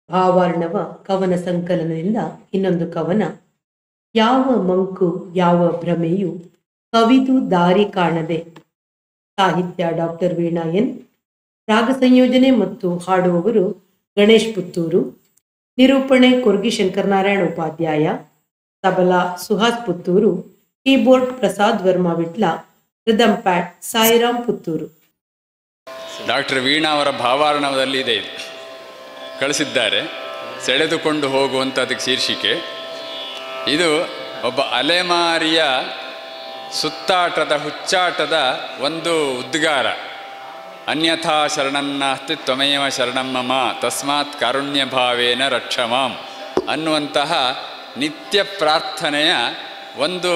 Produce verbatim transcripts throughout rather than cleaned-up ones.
ಭಾವಾರ್ಣವ ಕವನ ಸಂಕಲನದಿಂದ ಇನ್ನೊಂದು ಕವನ. ಯಾವ ಮಂಕು ಯಾವ ಭ್ರಮೆಯು ಕವಿದು ದಾರಿ ಕಾಣದೆ. ಸಾಹಿತ್ಯ ಡಾಕ್ಟರ್ ವೀಣಾ ಎನ್. ರಾಗ ಸಂಯೋಜನೆ ಮತ್ತು ಹಾಡುವವರು ಗಣೇಶ್ ಪುತ್ತೂರು. ನಿರೂಪಣೆ Korgi Shankaranarayana Upadhyaya. Tabla Suhas Puttur. Keyboard Prasad Varma Vitla. Rhythm pad Sairam Puttur. Doctor Veena ಅವರ ಭಾವಾರ್ಣವದಲ್ಲಿ ಇದೆ, ಕಳಿಸಿದ್ದಾರೆ. ಸೆಳೆದುಕೊಂಡು ಹೋಗುವಂಥ ಅದಕ್ಕೆ ಶೀರ್ಷಿಕೆ. ಇದು ಒಬ್ಬ ಅಲೆಮಾರಿಯ ಸುತ್ತಾಟದ ಹುಚ್ಚಾಟದ ಒಂದು ಉದ್ಗಾರ. ಅನ್ಯಥಾ ಶರಣನ್ನಾಸ್ತಿ ತ್ವಮೇವ ಶರಣಂ ಮಮ ತಸ್ಮಾತ್ ಕಾರುಣ್ಯ ಭಾವೇನ ರಕ್ಷಮಾಂ ಅನ್ನುವಂತಹ ನಿತ್ಯ ಪ್ರಾರ್ಥನೆಯ ಒಂದು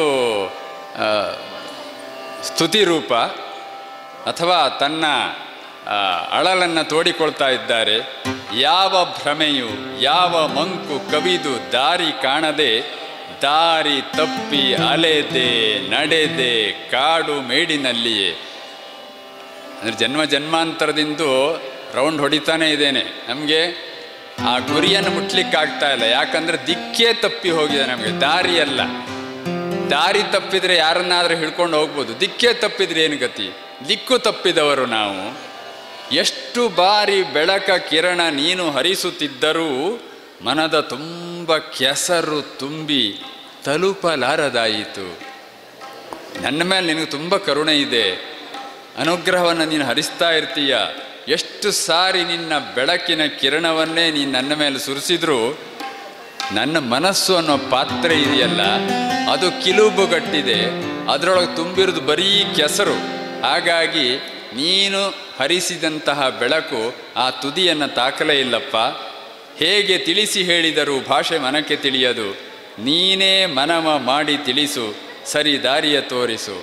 ಸ್ತುತಿರೂಪ, ಅಥವಾ ತನ್ನ ಅಳಲನ್ನು ತೋಡಿಕೊಳ್ತಾ ಇದ್ದಾರೆ. ಯಾವ ಭ್ರಮೆಯು ಯಾವ ಮಂಕು ಕವಿದು ದಾರಿ ಕಾಣದೆ, ದಾರಿ ತಪ್ಪಿ ಅಲೆದೆ ನಡೆದೆ ಕಾಡು ಮೇಡಿನಲ್ಲಿಯೇ. ಅಂದರೆ ಜನ್ಮ ಜನ್ಮಾಂತರದಿಂದ ರೌಂಡ್ ಹೊಡಿತಾನೆ ಇದ್ದೇನೆ. ನಮಗೆ ಆ ಗುರಿಯನ್ನು ಮುಟ್ಲಿಕ್ಕಾಗ್ತಾ ಇಲ್ಲ. ಯಾಕಂದರೆ ದಿಕ್ಕೇ ತಪ್ಪಿ ಹೋಗಿದೆ. ನಮಗೆ ದಾರಿ ಅಲ್ಲ. ದಾರಿ ತಪ್ಪಿದರೆ ಯಾರನ್ನಾದರೂ ಹಿಡ್ಕೊಂಡು ಹೋಗ್ಬೋದು, ದಿಕ್ಕೇ ತಪ್ಪಿದ್ರೆ ಏನು ಗತಿ? ದಿಕ್ಕು ತಪ್ಪಿದವರು ನಾವು. ಎಷ್ಟು ಬಾರಿ ಬೆಳಕ ಕಿರಣ ನೀನು ಹರಿಸುತ್ತಿದ್ದರೂ ಮನದ ತುಂಬ ಕೆಸರು ತುಂಬಿ ತಲುಪಲಾರದಾಯಿತು. ನನ್ನ ಮೇಲೆ ನಿನಗೆ ತುಂಬ ಕರುಣೆ ಇದೆ, ಅನುಗ್ರಹವನ್ನು ನೀನು ಹರಿಸ್ತಾ ಇರ್ತೀಯ. ಎಷ್ಟು ಸಾರಿ ನಿನ್ನ ಬೆಳಕಿನ ಕಿರಣವನ್ನೇ ನೀನು ನನ್ನ ಮೇಲೆ ಸುರಿಸಿದ್ರು ನನ್ನ ಮನಸ್ಸು ಅನ್ನೋ ಪಾತ್ರೆ ಇದೆಯಲ್ಲ, ಅದು ಕಿಲುಬುಗಟ್ಟಿದೆ. ಅದರೊಳಗೆ ತುಂಬಿರೋದು ಬರೀ ಕೆಸರು. ಹಾಗಾಗಿ ನೀನು ಹರಿಸಿದಂತಹ ಬೆಳಕು ಆ ತುದಿಯನ್ನು ತಾಕಲೇ ಇಲ್ಲಪ್ಪ. ಹೇಗೆ ತಿಳಿಸಿ ಹೇಳಿದರೂ ಭಾಷೆ ಮನಕ್ಕೆ ತಿಳಿಯದು. ನೀನೇ ಮನವ ಮಾಡಿ ತಿಳಿಸು, ಸರಿ ದಾರಿಯ ತೋರಿಸು.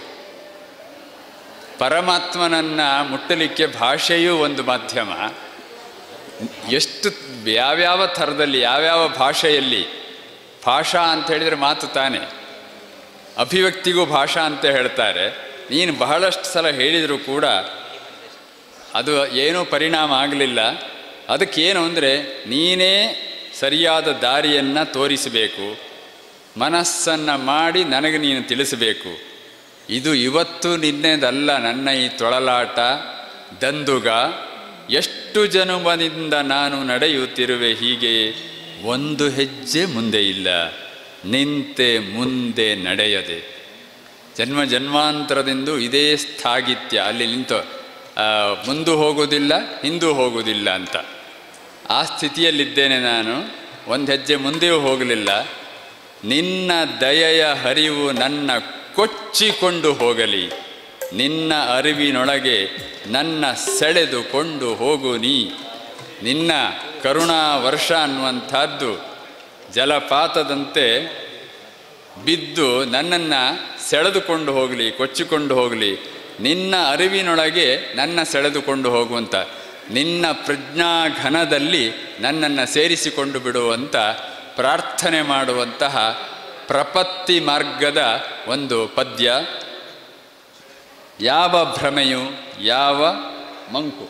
ಪರಮಾತ್ಮನನ್ನು ಮುಟ್ಟಲಿಕ್ಕೆ ಭಾಷೆಯೂ ಒಂದು ಮಾಧ್ಯಮ. ಎಷ್ಟು ಯಾವ್ಯಾವ ಥರದಲ್ಲಿ ಯಾವ್ಯಾವ ಭಾಷೆಯಲ್ಲಿ. ಭಾಷಾ ಅಂತ ಹೇಳಿದರೆ ಮಾತು ತಾನೆ, ಅಭಿವ್ಯಕ್ತಿಗೂ ಭಾಷಾ ಅಂತ ಹೇಳ್ತಾರೆ. ನೀನು ಬಹಳಷ್ಟು ಸಲ ಹೇಳಿದರೂ ಕೂಡ ಅದು ಏನೂ ಪರಿಣಾಮ ಆಗಲಿಲ್ಲ. ಅದಕ್ಕೇನು ಅಂದರೆ ನೀನೇ ಸರಿಯಾದ ದಾರಿಯನ್ನು ತೋರಿಸಬೇಕು, ಮನಸ್ಸನ್ನು ಮಾಡಿ ನನಗೆ ನೀನು ತಿಳಿಸಬೇಕು. ಇದು ಇವತ್ತು ನಿನ್ನೆದಲ್ಲ ನನ್ನ ಈ ತೊಳಲಾಟ ದಂದುಗ. ಎಷ್ಟು ಜನುಮದಿಂದ ನಾನು ನಡೆಯುತ್ತಿರುವೆ ಹೀಗೆ, ಒಂದು ಹೆಜ್ಜೆ ಮುಂದೆ ಇಲ್ಲ, ನಿಂತೆ ಮುಂದೆ ನಡೆಯದೆ. ಜನ್ಮ ಜನ್ಮಾಂತರದಿಂದ ಇದೇ ಸ್ಥಾಗಿತ್ಯ. ಅಲ್ಲಿ ನಿಂತು ಮುಂದೂ ಹೋಗೋದಿಲ್ಲ ಹಿಂದೂ ಹೋಗೋದಿಲ್ಲ ಅಂತ ಆ ಸ್ಥಿತಿಯಲ್ಲಿದ್ದೇನೆ ನಾನು. ಒಂದು ಹೆಜ್ಜೆ ಮುಂದೆಯೂ ಹೋಗಲಿಲ್ಲ. ನಿನ್ನ ದಯೆಯ ಹರಿವು ನನ್ನ ಕೊಚ್ಚಿಕೊಂಡು ಹೋಗಲಿ, ನಿನ್ನ ಅರಿವಿನೊಳಗೆ ನನ್ನ ಸೆಳೆದುಕೊಂಡು ಹೋಗು ನೀ. ನಿನ್ನ ಕರುಣಾ ವರ್ಷ ಅನ್ನುವಂಥದ್ದು ಜಲಪಾತದಂತೆ ಬಿದ್ದು ನನ್ನನ್ನು ಸೆಳೆದುಕೊಂಡು ಹೋಗಲಿ, ಕೊಚ್ಚಿಕೊಂಡು ಹೋಗಲಿ. ನಿನ್ನ ಅರಿವಿನೊಳಗೆ ನನ್ನ ಸೆಳೆದುಕೊಂಡು ಹೋಗುವಂಥ, ನಿನ್ನ ಪ್ರಜ್ಞಾಘನದಲ್ಲಿ ನನ್ನನ್ನು ಸೇರಿಸಿಕೊಂಡು ಬಿಡುವಂಥ ಪ್ರಾರ್ಥನೆ ಮಾಡುವಂತಹ ಪ್ರಪತ್ತಿ ಮಾರ್ಗದ ಒಂದು ಪದ್ಯ. ಯಾವ ಭ್ರಮೆಯು ಯಾವ ಮಂಕು.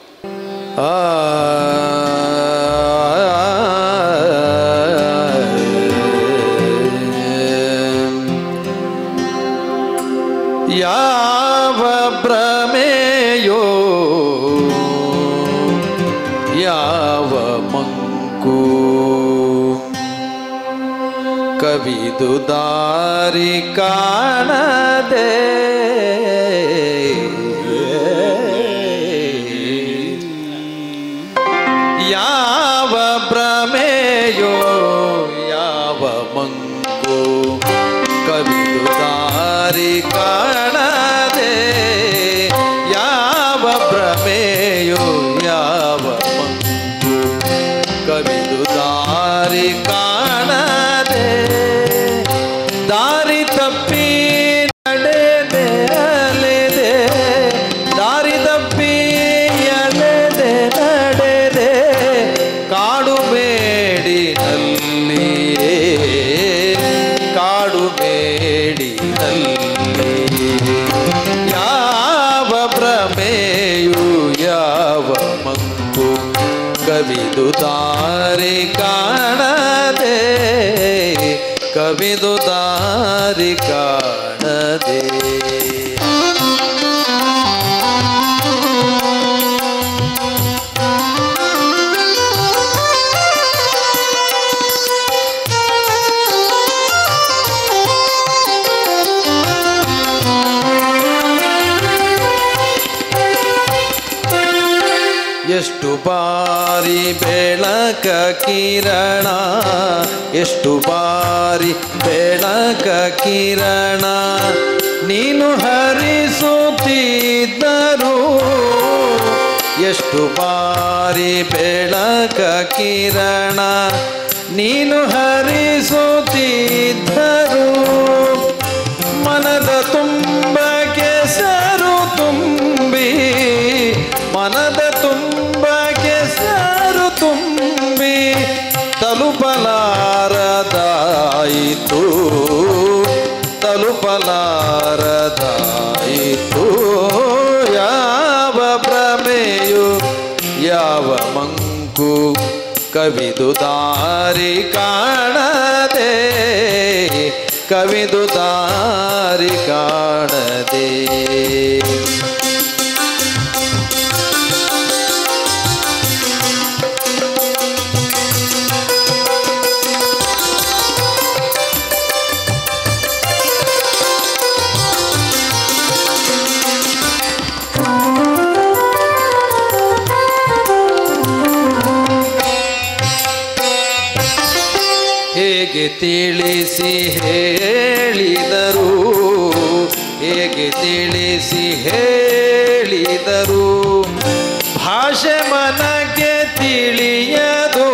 ಯಾವ ಭ್ರಮೆಯೋ ಯಾವ ಮಂಕು ಕವಿದು ದಾರಿ ಕಾಣದೆ, ಯಾವ ಭ್ರಮೆಯೋ ಯಾವ ಮಂಕು ಕವಿದು ದಾರಿ ಕಾಣದೆ, ಯಾವ ಭ್ರಮೆಯೋ ಯಾವ ಮಂಕು ಕವಿದು ದಾರಿ ಕಾಣದೆ, ದಾರಿ ತಪ್ಪಿ ನಡೆದೆ ಅಲೆದೆ, ದಾರಿ ತಪ್ಪಿ ಅಲೆದೆ ನಡೆದೆ ಕಾಡು ಮೇ ಕವಿದು ದಾರಿ ಕಾಣದೆ ಕವಿದು ದಾರಿ ಕಾಣದೆ ಎಷ್ಟು ಬಾರಿ ಬೆಳಕ ಕಿರಣ ಎಷ್ಟು ಬಾರಿ ಬೆಳಕ ಕಿರಣ ನೀನು ಹರಿಸುತ್ತಿದ್ದರು ಎಷ್ಟು ಬಾರಿ ಬೆಳಕ ಕಿರಣ ನೀನು ಹರಿಸುತ್ತಿದ್ದರು ಮನದ ತುಂಬ ಕೆಸರು ತುಂಬಿ ಮನದ ತುಂಬ ಕೆಸರು ತುಂಬಿ ತಲುಪಲಾರದಾಯಿತು ತಲುಪಲಾರದಾಯಿತು ಯಾವ ಭ್ರಮೆಯು ಯಾವ ಮಂಕು ಕವಿದು ದಾರಿ ಕಾಣದೆ ಕವಿದು ದಾರಿ ಕಾಣದೆ ಹೇಗೆ ತಿಳಿಸಿ ಹೇಳಿದರು ಹೇಗೆ ತಿಳಿಸಿ ಹೇಳಿದರು ಭಾಷೆ ಮನಕ್ಕೆ ತಿಳಿಯದು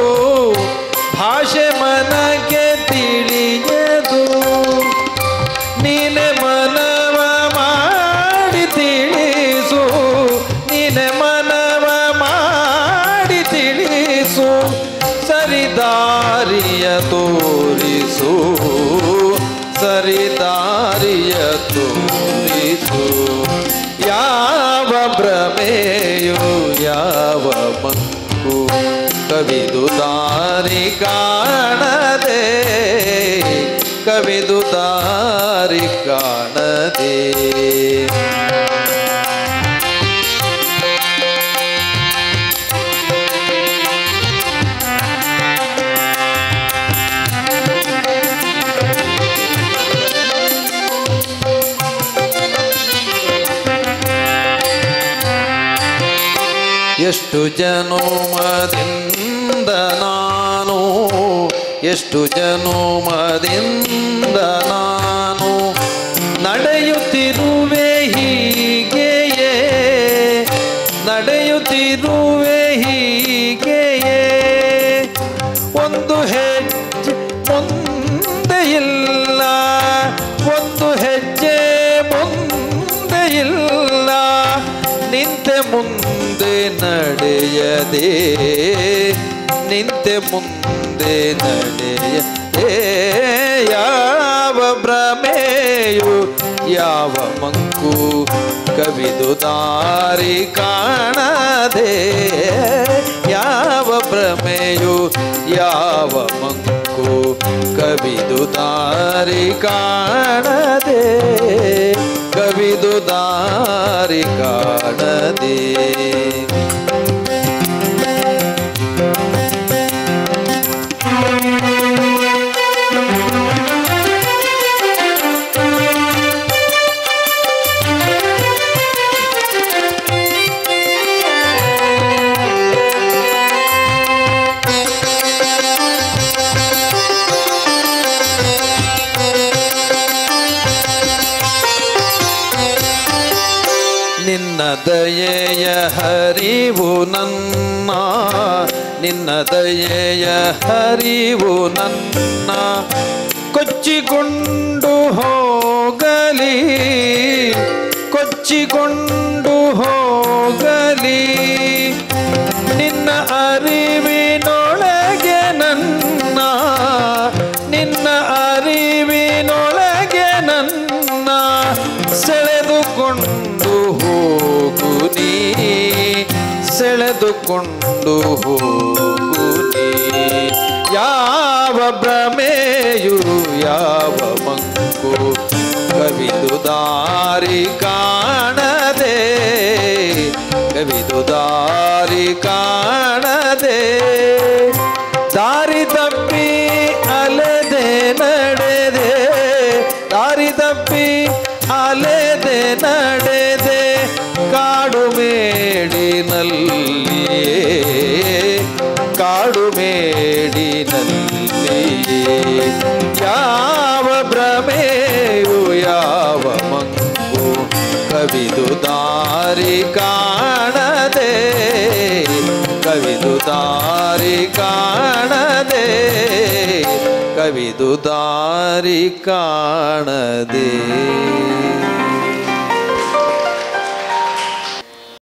ಭಾಷೆ ಮನಕ್ಕೆ ತಿಳಿಯದು ನೀನೆ ಮನವ ಮಾಡಿ ತಿಳಿಸು ನೀನೆ ಮನವ ಮಾಡಿ ತಿಳಿಸು ಸರಿದಾರಿಯ ತೋರಿಸು ಸರಿದಾರಿಯ ತೋರಿಸು ಯಾವ ಭ್ರಮೆಯು ಯಾವ ಮಂಕು ಕವಿದು ದಾರಿ ಕಾಣದೆ ಕವಿದು ದಾರಿ ಕಾಣದೆ ಎಷ್ಟು ಜನುಮದಿಂದ ನಾನು ಎಷ್ಟು ಜನುಮದಿಂದ ನಾನು ನಡೆಯುತ್ತಿರುವೆ ಹೀಗೆಯೇ ನಡೆಯುತ್ತಿರುವೆ ಹೀಗೆಯೇ ಒಂದು ಹೆಜ್ಜೆ ಮುಂದೆ ಇಲ್ಲ ಒಂದು ಹೆಜ್ಜೆ ಮುಂದೆ ಇಲ್ಲ ನಿಂತೆ ಮುಂದೆ ನಡೆಯದೆ ನಿಂತೆ ಮುಂದೆ ನಡೆಯದೆ ಯಾವ ಭ್ರಮೆಯು ಯಾವ ಮಂಕು ಕವಿದು ದಾರಿ ಕಾಣದೆ ಯಾವ ಭ್ರಮೆಯು ಯಾವ ಮಂಕು ಕವಿದು ದಾರಿ ಕಾಣದೆ ಕವಿದು ದಾರಿ ಕಾಣದೆ ನಿನ್ನ ದಯೆಯ ಹರಿವು ನನ್ನ ನಿನ್ನ ದಯೆಯ ಹರಿವು ನನ್ನ ಕೊಚ್ಚಿಕೊಂಡು ಹೋಗಲಿ ಕೊಚ್ಚಿಕೊಂಡು ಹೋಗಲಿ ನಿನ್ನ ಅರಿವಿನೊಳಗೆ ನನ್ನ ನಿನ್ನ ಅರಿವಿನೊಳಗೆ ನನ್ನ ಸೆಳೆದುಕೊಂಡು ಹೋಗು ನೀ ಸೆಳೆದುಕೊಂಡು ಹೋಗು ಭ್ರಮೆಯು ಯಾವ ಮಂಕು ಕವಿದು ದಾರಿ ಕಾಣದೆ ಕವಿದು ದಾರಿ ಕಾಣದೆ ದಾರಿ ತಪ್ಪಿ ಅಲೆದೆ ನಡೆದೆ ದಾರಿ ತಪ್ಪಿ ಅಲೆದೆ ನಡೆದೆ ಕಾಡು ಮೇಡಿನಲ್ಲಿಯೇ ಕಾಡು ಮೇಡಿನಲ್ಲಿಯೇ ಯಾವ ಭ್ರಮೆಯು ಯಾವ ಮಂಕು ಕವಿದು ದಾರಿ ಕಾಣದೆ ಕವಿದು ದಾರಿ ಕಾಣದೆ ಕವಿದು ದಾರಿ ಕಾಣದೆ